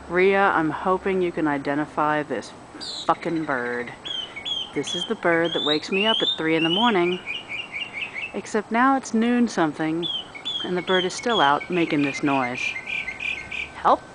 Rhea, I'm hoping you can identify this fucking bird. This is the bird that wakes me up at 3 in the morning. Except now it's noon something, and the bird is still out making this noise. Help!